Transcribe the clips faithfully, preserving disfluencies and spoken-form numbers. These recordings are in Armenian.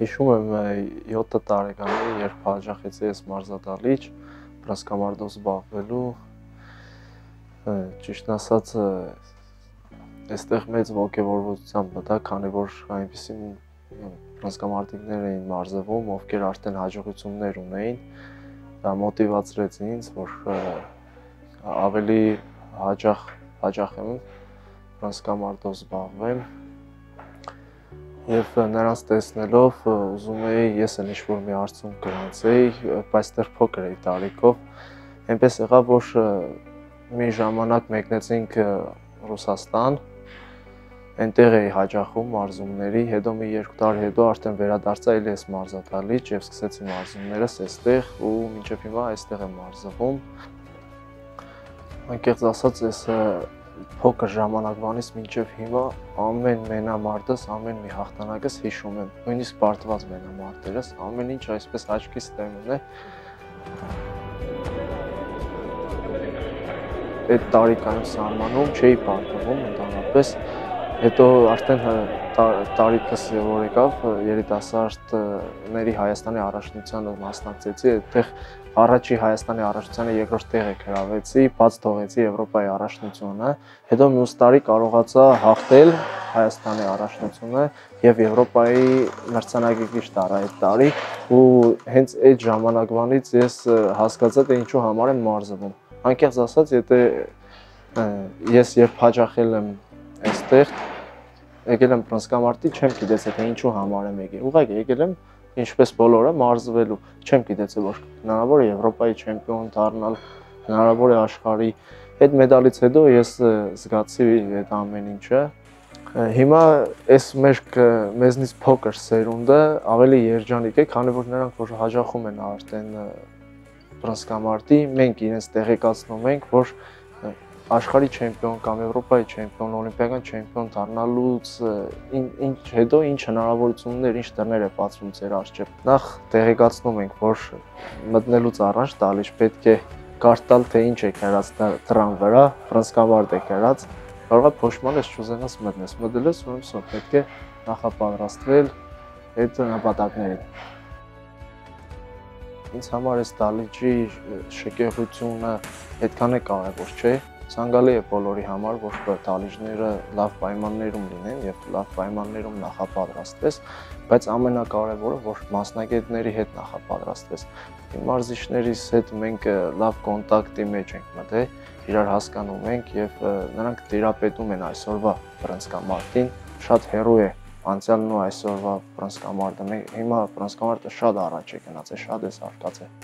Հիշում եմ յոթ տարեկանի, երբ հաճախեցի ես մարզադահլիճ բռնցքամարտով զբաղվելու, ճիշտն ասած, այստեղ մեծ ոգևորվածությամբ մտա, քանի որ այնպիսի բռնցքամարտիկներ էին մարզվում, ովքեր արդեն հաջողություններ ունեին, դա մոտիվացրեց ինձ, որ ավելի հաճախ հաճախեմ բռնցքամարտով զբաղվեմ, և նրանց տեսնելով ուզում էի ես էլ ինչ-որ մի արդյունք գրանցեի, բայց դեռ փոքր էի տարիքով, այնպես եղավ, որ մի ժամանակ մեկնեցինք Ռուսաստան, այնտեղ էի հաճախում մարզումների, հետո մի երկու տարի հետո արդեն վերադարձա էլի ես մարզադահլիճ և սկսեցի մարզումներս այստեղ ու մինչև հիմա այստեղ եմ մարզվում։ Անկեղծ ասած, ես փոքր ժամանակվանից մինչև հիմա ամեն մենամարտս, ամեն մի հաղթանակս հիշում եմ, նույնիսկ պարտված մենամարտերս, ամեն ինչ այսպես աչքիս տեսնում է։ Այդ տարիքային սահմանում չէի պարտվում ընդհանրապես, հետո արդեն տարիքս որ եկավ, երիտասարդների Հայաստանի առաջնությանը մասնակցեցի, այդտեղ առաջի Հայաստանի առաջնությանը երկրորդ տեղը գրավեցի, բաց թողեցի Եվրոպայի առաջնությունը, հետո մյուս տարի կարողացա հաղթել Հայաստանի առաջնությունը և Եվրոպայի մրցանակի տարա այդ տարի ու հենց այդ ժամանակվանից ես հասկացա, թե ինչու համար եմ մարզվում։ Անկեղծ ասած, եթե ես երբ հաճախել եմ այստեղ, եկել եմ բռնցքամարտի, չեմ գիտեցել, թե ինչու համար եմ եկել, ուղղակի եկել եմ ինչպես բոլորը մարզվելու, չեմ գիտեցել, որ հնարավոր է Եվրոպայի չեմպիոն դառնալ, հնարավոր է աշխարհի։ Այդ մեդալից հետո ես զգացի այդ ամեն ինչը։ Հիմա այս մեր մեզնից փոքր սերունդը ավելի երջանիկ է, քանի որ նրանք որ հաճախում են արդեն բռնցքամարտի, մենք իրենց տեղեկացնում ենք, որ աշխարհի չեմպիոն կամ Եվրոպայի չեմպիոն, օլիմպիական չեմպիոն դառնալուց ինչ հետո ինչ հնարավորություններ, ինչ դռներ է բացվում ձեր առջև։ Նախ տեղեկացնում ենք, որ մտնելուց առաջ դահլիճ պետք է կարդ տալ, թե ինչ է գրած դռան վրա, բռնցքամարտ է գրած, կարող է փոշմանես չուզենաս մտնես, մտել ես, ուրեմն պետք է նախապատրաստվել այդ նպատակներին։ Ինձ համար այս դահլիճի շքեղությունը այդքան է կարևոր չէ։ Ցանկալի է բոլորի համար, որ դահլիճները լավ պայմաններում լինեն և լավ պայմաններում նախապատրաստվես, բայց ամենակարևորը, որ մասնագետների հետ նախապատրաստվես։ Մարզիչներիս հետ մենք լավ կոնտակտի մեջ ենք մտել, իրար հասկանում ենք և նրանք տիրապետում են այսօրվա բռնցքամարտին, շատ հեռու է անցյալն ու այսօրվա բռնցքամարտը։ Հիմա բռնցքամարտը շատ առաջ է գնացել, շատ է զարգացել։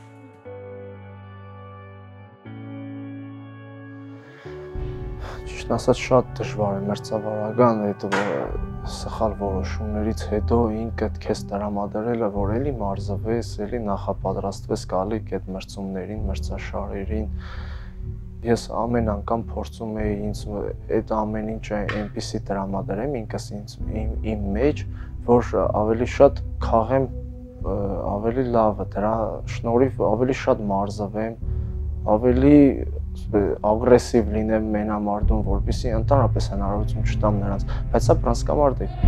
Ճիշտն ասած, շատ դժվար է մրցավարական այդ սխալ որոշումներից հետո ինքդ քեզ տրամադրելը, որ էլի մարզվես, էլի նախապատրաստվես գալիք այդ մրցումներին, մրցաշարերին։ Ես ամեն անգամ փորձում էի ինձ այդ ամեն ինչը այնպիսի տրամադրեմ ինքս իմ մեջ, որ ավելի շատ քաղեմ, ավելի լավը, դրա շնորհիվ ավելի շատ մարզվեմ, ավելի ագրեսիվ լինեմ մենամարտում, որպեսզի ընդհանրապես հնարավորություն չտամ նրանց, բայց սա բռնցքամարտ է։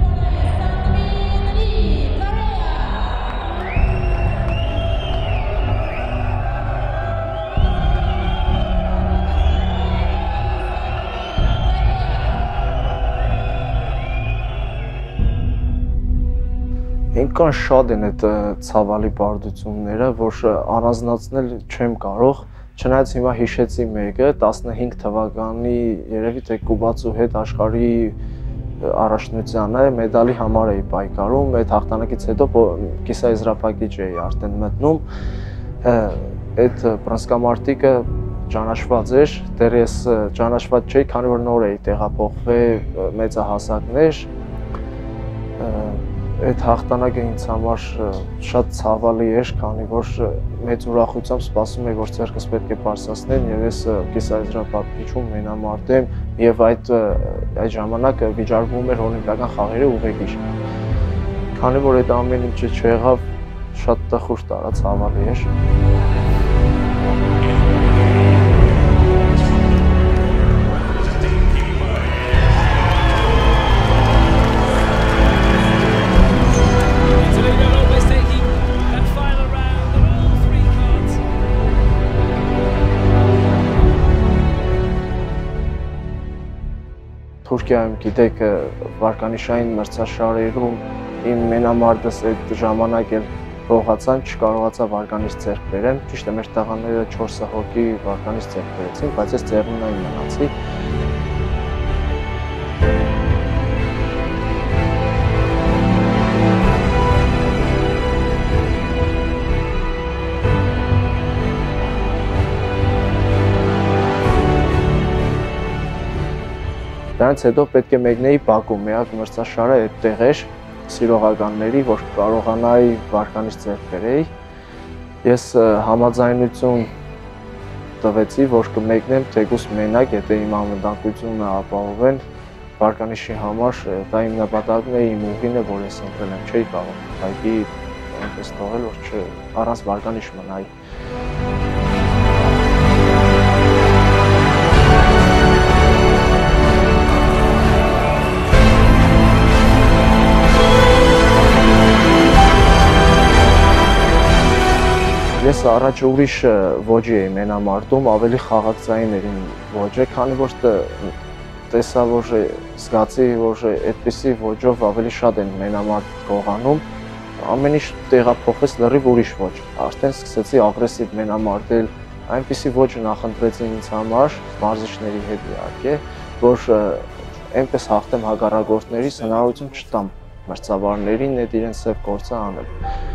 Այնքան շատ են այդ ցավալի բարդությունները, որ առանձնացնել չեմ կարող։ Չնայած հիմա հիշեցի մեկը, տասնհինգ թվականի երևի թե կուբացու հետ աշխարհի առաջնությանը մեդալի համար էի պայքարում, այդ հաղթանակից հետո կիսաեզրափակիչ էի արդեն մտնում, այդ բռնցքամարտիկը ճանաչված էր, դեռ ես ճանաչված չէի, քանի որ նոր էի տեղափոխվել մեծահասակներ, այդ հաղթանակը ինձ համար շատ ցավալի էր, քանի որ մեծ ուրախությամբ սպասում էի, որ ձեռքս պետք է բարձրացնեն և ես կիսաեզրափակիչում մենամարտեմ և այդ ժամանակ վիճարկվում էր օլիմպիական խաղերի ուղեկիր։ Քանի որ այդ ամեն ինչը չեղավ, շատ տխուր տարած ցավալի էր։ It's Թուրքիայում գիտեք վարկանիշային մրցաշարերում իմ մենամարտս այդ ժամանակ էլ փոխացան, չկարողացա վարկանիշ ձեռք բերեմ, ճիշտ է մեր տղաները չորս հոգի վարկանիշ ձեռք բերեցին, բայց ես ձեռնունայն մնացի։ Դրանից հետո պետք է մեկնեի Բաքու, միակ մրցաշարը այդտեղ էր սիրողականների, որ կարողանայի վարկանիշ ձեռք բերեի։ Ես համաձայնություն տվեցի, որ կմեկնեմ թեկուզ մենակ, եթե իմ անվտանգությունը ապահովեն վարկանիշի համար, դա իմ նպատակն է, իմ ուղին է, որ ես ընտրել եմ, չէի կարող ուղղակի այնպես թողել, որ առանց վարկանիշ մնայի։ Ես առաջ ուրիշ ոճի էի մենամարտում, ավելի խաղաղցային էր իմ ոճը, քանի որ տեսա, որ զգացի, որ այդպիսի ոճով ավելի շատ են մենամարտ գողանում, ամեն ինչ տեղափոխվեց լրիվ ուրիշ ոճ, արդեն սկսեցի ագրեսիվ մենամարտել, այնպիսի ոճ նախընտրեցի ինձ համար, մարզիչների հետ իհարկե, որ այնպես հաղթեմ հակառակորդներից, հնարավորություն չտամ մրցավարներին այդ իրենց սև գործը անել։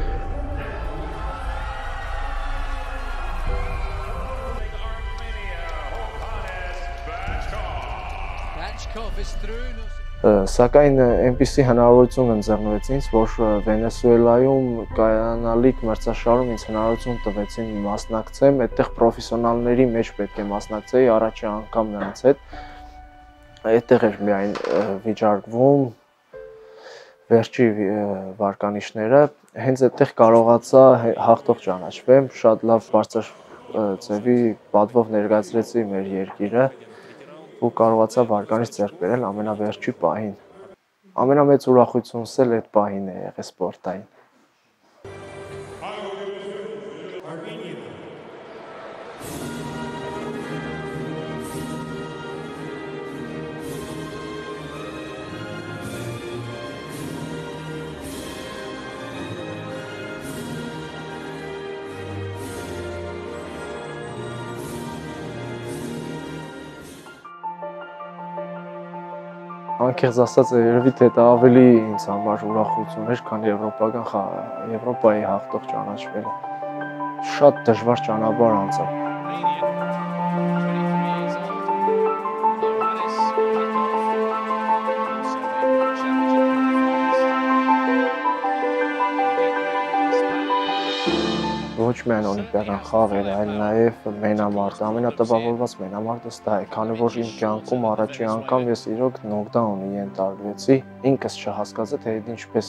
Սակայն այնպիսի հնարավորություն ընձեռնվեց ինձ, որ Վենեսուելայում կայանալիք մրցաշարում ինձ հնարավորություն տվեցին մասնակցեմ, այդտեղ պրոֆեսիոնալների մեջ պետք է մասնակցեի առաջի անգամ նրանց հետ, այդտեղ էր միայն վիճարկվում վերջի վարկանիշները, հենց այդտեղ կարողացա հաղթող ճանաչվեմ, շատ լավ բարձր ձևի պատվով ներկայացրեցի մեր երկիրը ու կարողացա վարկանիշ ձեռք բերել ամենավերջի պահին։ Ամենամեծ ուրախությունս էլ այդ պահին է եղել սպորտային։ Անկեղծ ասած երևի թե դա ավելի ինձ համար ուրախություն էր, քան եվրոպական խաղը, Եվրոպայի հաղթող ճանաչվելը։ Շատ դժվար ճանապարհ անցա։ Ոչ միայն օլիմպիական խաղերը, այլ նաև մենամարտը, ամենատպավորված մենամարտս դա է, քանի որ իմ կյանքում առաջի անգամ ես իրոք նոկդաունի ենթարկվեցի, ինքս չհասկացա, թե այդ ինչպես,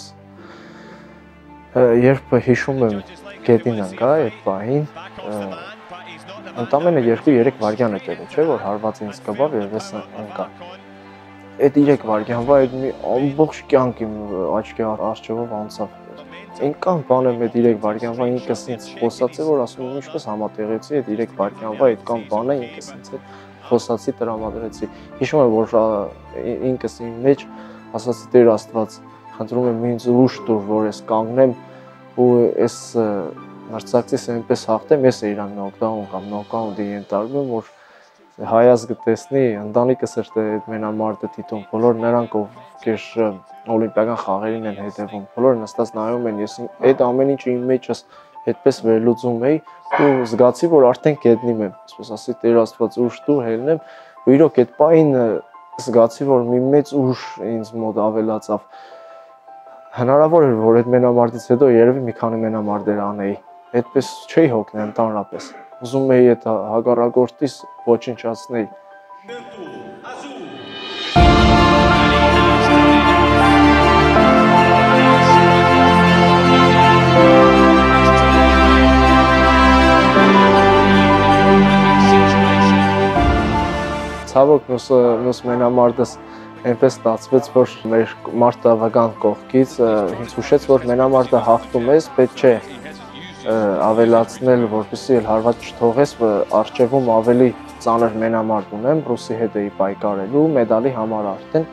երբ հիշում եմ գետին ընկա այդ պահին, ընդամենը երկու-երեք վայրկյան է տևել, չէ՞ որ հարված ինձ կպավ եւ ես ընկա։ Այդ երեք վայրկյանվա այդ մի ամբողջ կյանք իմ աչքի առջևով անցավ։ Այնքան բան եմ այդ երեք վայրկյանվա ինքս ինձ խոսացի, որ ասում եմ ինչպես համատեղեցի այդ երեք վայրկյանվա այդքան բան է ինքս ինձ խոսացի, տրամադրեցի։ Հիշում եմ, որ ինքս իմ մեջ ասացի Տեր Աստված, խնդրում եմ ինձ ուժ տուր, որ ես կանգնեմ ու այս մրցակցիս այնպես հաղթեմ, ես իրան նոկդաուն կամ նոկաուտի ենթարկվում, որ հայազգը տեսնի, ընտանիքս էր այդ մենամարտը դիտում, բոլոր նրանք ովքեր օլիմպիական խաղերին են հետևում, բոլորը նստած նայում են, ես այդ ամեն ինչը իմ մեջս այդպես վերլուծում էի ու զգացի, որ արդեն գետնիմ եմ, ասես ասի Տեր Աստված ուժ տուր, հելնեմ, ու իրոք այդ պահին զգացի, որ մի մեծ ուժ ինձ մոտ ավելացավ։ Հնարավոր էր, որ այդ մենամարտից հետո երևի մի քանի մենամարտեր անեի, այդպես չէի հոգնել ընդհանրապես։ Ուզում էի այդ հակառակորդիս ոչնչացնել։ Ցավոք մյուս մենամարտս այնպես ստացվեց, որ մեր մարտավական կողքից ինձ հուշեց, որ մենամարտը հաղթում ես, պետք չէ ավելացնել, որպեսզի էլ հարված չթողես, արջևում ավելի ծանր մենամարտ ունեմ ռուսի հետ էի պայքարելու մեդալի համար արդեն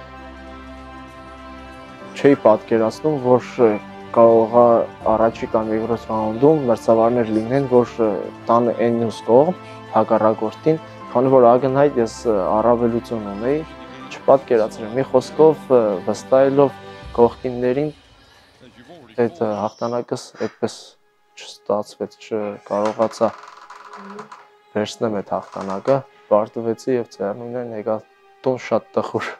չէի պատկերացնում, որ կարող է առաջի կամ երկրորդ ռաունդում մրցավարներ լինեն, որ տան այն մյուս կողմ հակառակորդին, քանի որ ակնհայտ ես առավելություն ունեի, չպատկերացրի։ Մի խոսքով վստահելով կողքիններին այդ հաղթանակս այդպես չստացվեց, չկարողացա վերցնեմ այդ հաղթանակը, պարտվեցի եւ ծերունին եկա տուն շատ տխուր։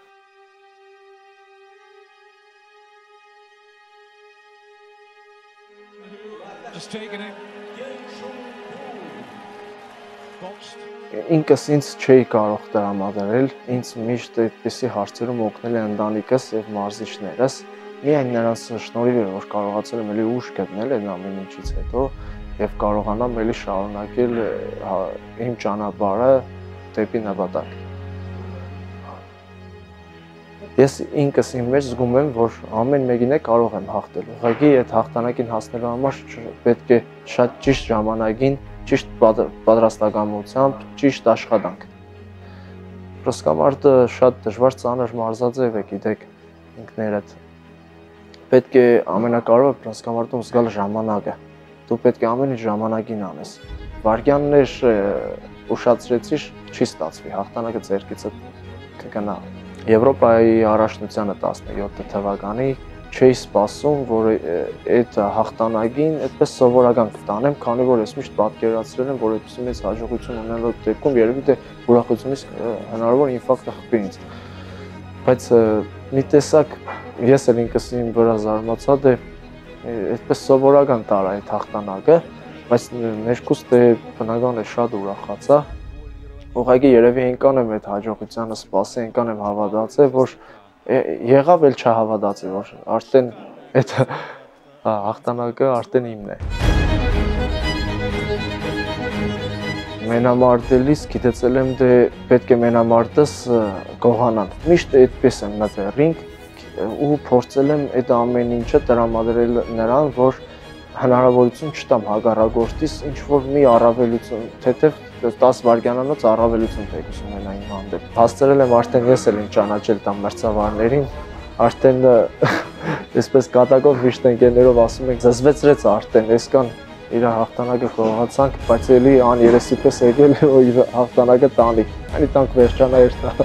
Ինքս ինձ չէի կարող տրամադրել, ինձ միշտ այդպիսի հարցերում օգնել է ընտանիքս եւ մարզիչներս։ Միայն նրանց շնորհիվ է, որ կարողացել եմ էլի ուժ գտնել այդ ամեն ինչից հետո եւ կարողանամ էլի շարունակել իմ ճանապարհը դեպի նպատակ։ Ես ինքս իմ մեջ զգում եմ, որ ամեն մեկին է կարող եմ հաղթել։ Ուղղակի այդ հաղթանակին հասնելու համար պետք է շատ ճիշտ ժամանակին, ճիշտ պատրաստակամությամբ, ճիշտ աշխատանք։ Պրսկամարտը շատ դժվար ծանր մարզաձև է, գիտեք, ինքներդ։ Պետք է ամենակարևորը պրսկամարտում զգալ ժամանակը։ Դու պետք է ամեն ինչ ժամանակին անես։ Վարկյաններ ուշացրեցիր, չի ստացվի, հաղթանակը ձեռքիցդ կգնա։ Եվրոպայի առաջնությանը տասնյոթ թվականի չէի սպասում, որ այդ հաղթանակին այդպես սովորական կտանեմ, քանի որ ես միշտ պատկերացրել եմ, որ այդպես մեծ հաջողություն ունենալու դեպքում երևի թե ուրախությունից հնարավոր ինֆարկտը խփի ինձ։ Բայց մի տեսակ ես էլ ինքս իմ վրա զարմացա, դե այդպես սովորական տարա այդ հաղթանակը, բայց ներքուս դե բնական է շատ ուրախացա։ Ուղղակի երևի այնքան եմ այդ հաջողությանը սպասի, այնքան եմ հավատացել, որ եղավ էլ չհավատացի, որ արդեն այդ հաղթանակը արդեն իմն է։ Մենամարտելիս գիտեցել եմ, դե պետք է մենամարտս գողանան։ Միշտ այդպես եմ մտել ռինգ ու փորձել եմ այդ ամեն ինչը տրամադրել նրան, որ հնարավորություն չտամ հակառակորդիս ինչ-որ մի առավելություն, թեթև տասը վայրկյանանոց առավելություն թեկուս ունենա իմ հանդեպ։ Հասցրել եմ արդեն ես էլ ինձ ճանաչել տամ մրցավարներին, արդեն այսպես կատակով միշտ ընկերներով ասում ենք զզվեցրեց արդեն, այսքան իր հաղթանակը կողացանք, բայց էլի աներեսի պես եկել է որ իր հաղթանակը տանի։ Այնի տանք վերջանա էր դա։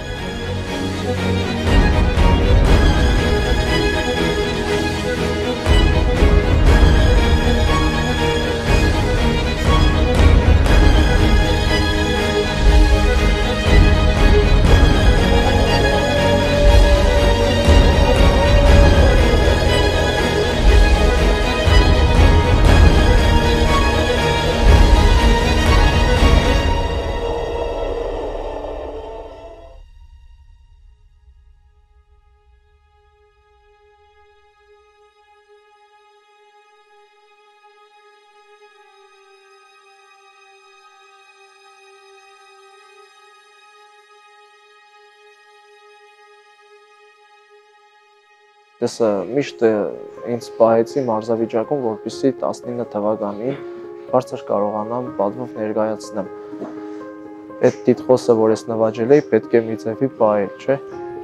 Ես միշտ ինձ պահեցի մարզավիճակում, որպեսզի տասնինը թվականին բարձր կարողանամ պատվով ներկայացնեմ։ Այդ տիտղոսը, որ ես նվաճել էի, պետք է մի ձևի պահել, չէ՞։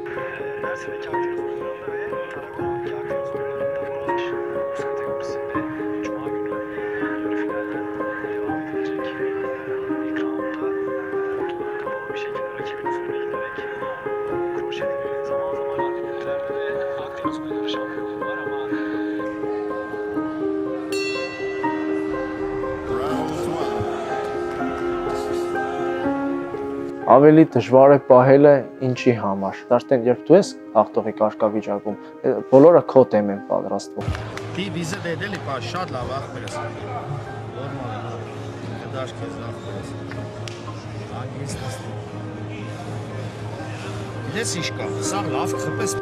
Ավելի դժվար է պահելը ինչի համար։ Արդեն երբ դու ես հաղթողի կարգավիճակում, բոլորը քո դեմ են պատրաստվում։ Դի վիզը դեդելի պա շատ լավ ախպերս։ Նորմալ է։ Դաշ քեզ ախպերս։ Ագիստս։ Դες ինչ կա, սա լավ խփես։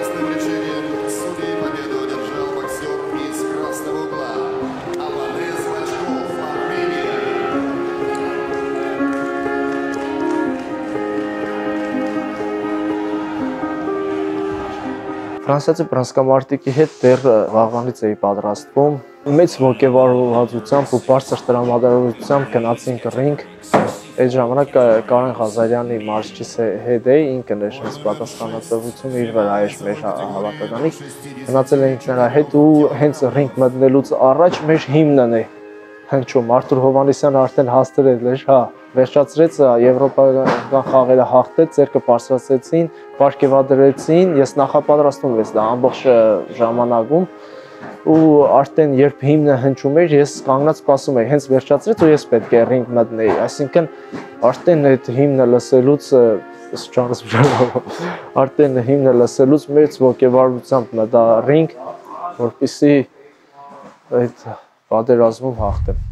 Победу одержал боксер из красного угла Аванес Ֆրանսիացի բռնցքամարտիկի հետ դեռ վաղվանից էի պատրաստվում։ Մեծ ոգևորվածությամբ ու բարձր տրամադրությամբ գնացինք ռինգ։ Այդ ժամանակ Կարեն Ղազարյանի մարզչիս հետ էի, ինքն էր այս պատասխանատվությունը իր վրա էր մեր հավաքականի։ Գնացել էինք նրա հետ ու հենց ռինգ մտնելուց առաջ մեր հիմնն է հնչում։ Արթուր Հովհաննիսյանը արդեն հաստրել էր, հա, վերջացրեց եվրոպական խաղերը հաղթեց, ձեռքը բարձրացրեցին, պարգևադրեցին, ես նախապատրաստվում ես դա ամբողջ ժամանակում ու արդեն երբ հիմնը հնչում էր, ես կանգնած սպասում էի, հենց վերջացրեց ու ես պետք է ռինգ մտնեի, այսինքն արդեն այդ հիմնը լսելուց ճանաչես բժշկով, արդեն հիմնը լսելուց մեծ ոգևորությամբ մտա ռինգ, որպեսզի այդ պատերազմում հաղթեմ։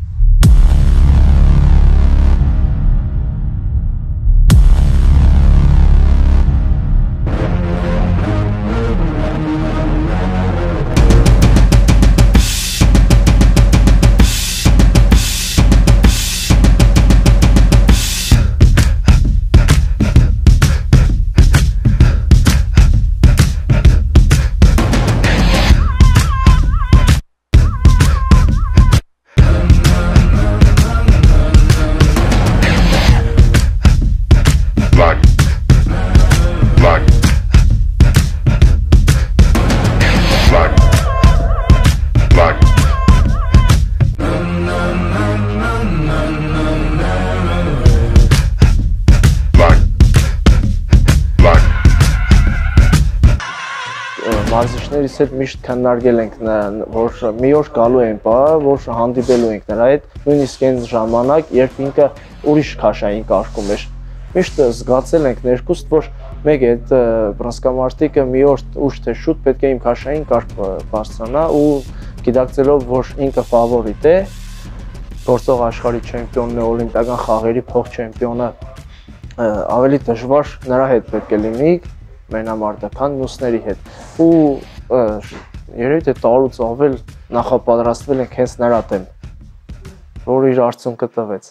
Մարզիչներիս հետ միշտ քննարկել ենք, որ մի օր գալու են բա, որ հանդիպելու ենք նրա հետ, նույնիսկ այն ժամանակ, երբ ինքը ուրիշ քաշային կարգում էր։ Միշտ զգացել ենք ներքուստ, որ մեկ է այդ բռնցքամարտիկը մի օր ուշ թե շուտ պետք է իմ քաշային կարգ բարձրանա ու գիտակցելով, որ ինքը ֆավորիտ է, գործող աշխարհի չեմպիոնն է, օլիմպիական խաղերի փոխ-չեմպիոնը, ավելի դժվար նրա հետ պետք է լինի մենամարտը, քան մյուսների հետ ու երևի թե տարուց ավել նախապատրաստվել ենք հենց նրա դեմ, որ իր արդյունքը տվեց։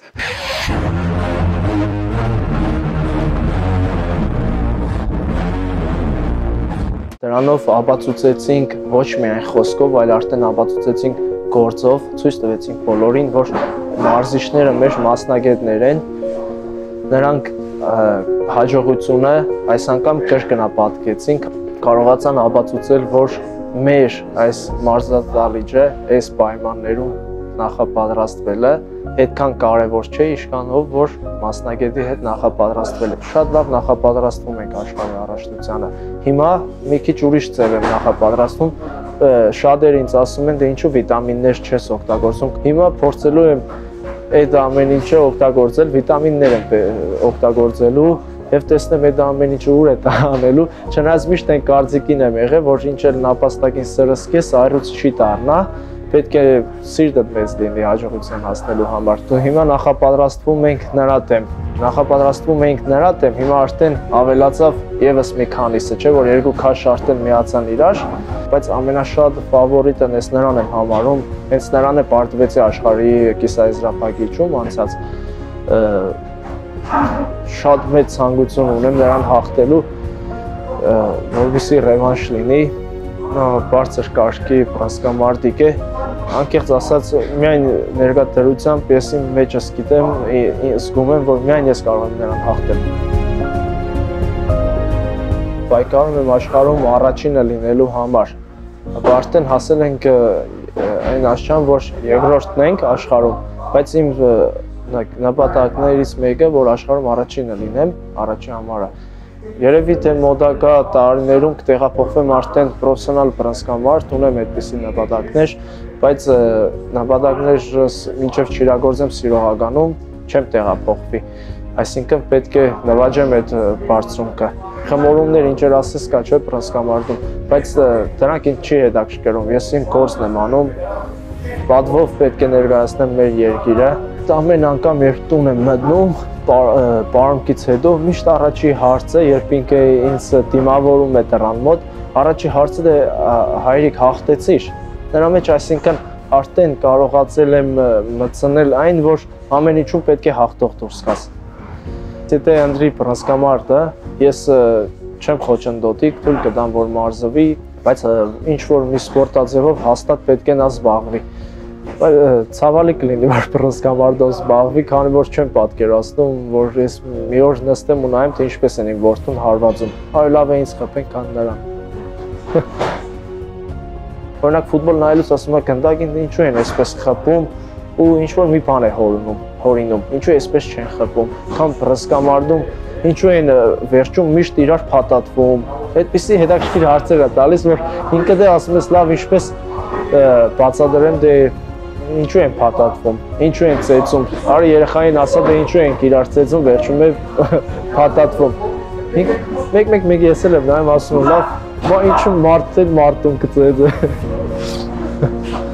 Դրանով ապացուցեցինք ոչ միայն խոսքով, այլ արդեն ապացուցեցինք գործով, ցույց տվեցինք բոլորին, որ մարզիչները մեր մասնագետներ են, նրանք հաջողությունը այս անգամ կրկնապատկեցինք, կարողացան ապացուցել, որ մեր այս մարզադահլիճը այս պայմաններում նախապատրաստվելը այդքան կարևոր չէ, ինչքանով որ մասնագետի հետ նախապատրաստվելը։ Շատ լավ նախապատրաստվում ենք աշխարհի առաջնությանը։ Հիմա մի քիչ ուրիշ ձև եմ նախապատրաստվում, շատերը ինձ ասում են, դե ինչու վիտամիններ չես օգտագործում։ Հիմա փորձելու եմ այդ ամեն ինչը օգտագործել, վիտամիններ եմ օգտագործելու եւ տեսնեմ այդ ամեն ինչը ուր է տանելու, չնայած միշտ այն կարծիքին եմ եղել, որ ինչ էլ նապաստակին սրսկես, այրուց չի դառնա, պետք է սիրտդ մեծ լինի հաջողության հասնելու համար։ Դու հիմա նախապատրաստվում ենք նրա դեմ, նախապատրաստվում ենք նրա դեմ, հիմա արդեն ավելացավ եւս մի քանիսը, չէ՞ որ երկու քաշ արդեն միացան իրար, բայց ամենաշատ ֆավորիտը ես նրան եմ համարում, հենց նրան է պարտվեցի աշխարհի կիսաեզրափակիչում անցած շատ մեծ ցանկություն ունեմ նրան հաղթելու, որովհետեւ ռևանշ լինի, բարձր կարգի բռնցքամարտիկ է, անկեղծ ասած միայն ներկա դրությամբ ես իմ մեջս գիտեմ, զգում եմ, որ միայն ես կարող եմ նրան հաղթել։ Պայքարում եմ աշխարհում առաջինը լինելու համար, արդեն հասել ենք այն աշխարհին, որ երկրորդն ենք աշխարհում, բայց իմ նպատակներից մեկը, որ աշխարհում առաջինը լինեմ, առաջի համարը։ Երևի թե մոդակա տարիներում կտեղափոխվեմ արդեն պրոֆեսիոնալ բռնցքամարտ, ունեմ այդպիսի նպատակներ, բայց նպատակներս մինչև չիրագործեմ սիրողականում, չեմ տեղափոխվի։ Այսինքն պետք է նվաճեմ այդ բարձունքը։ Խմորումներ ինչեր ասես կա չէ բռնցքամարտում, բայց դրանք ինձ չի հետաքրքրում, ես իմ գործն եմ անում, պատվով պետք է ներկայացնեմ մեր երկիրը։ Ամեն անգամ երբ տուն եմ մտնում, պարմքից հետո միշտ առաջի հարցը, երբ ինքը ինձ դիմավորում է դռան մոտ, առաջի հարցը է հայրիկ հաղթեցիր։ Նրա մեջ այսինքն արդեն կարողացել եմ մտցնել այն, որ ամեն ինչում պետք է հաղթող դուրս գաս։ Եթե ընտրի բռնցքամարտը, ես չեմ խոչընդոտի, թույլ կտամ, որ մարզվի, բայց ինչ որ մի սպորտաձևով հաստատ պետք է նա զբաղվի։ Ցավալի կլինի, որ բռնցքամարտով զբաղվի, քանի որ չեմ պատկերացնում, որ ես մի օր նստեմ ու նայեմ, թե ինչպես են իմ որդուն հարվածում։ Այո, լավ է ինձ խփեն, քան նրան։ Օրինակ ֆուտբոլ նայելուց ասում եմ, գնդակին ինչու են այսպես խփում ու ինչ որ մի բան է հորինում, հորինում։ Ինչու այսպես չեն խփում, կամ բռնցքամարտում ինչու են վերջում միշտ իրար փաթաթվում։ Այդպիսի հետաքրքիր հարցեր է տալիս, որ ինքը դե ասում ես, լավ, ինչպես բացատրեմ, դե ինչու են փաթաթվում, ինչու են ծեծում։ Արի երեխային ասա, դե ինչու են իրար ծեծում, վերջում է փաթաթվում։ Մեկ-մեկ մեկ ես էլ եմ նայում ասում եմ, լավ, ինչու մարդը մարդուն կծեծե։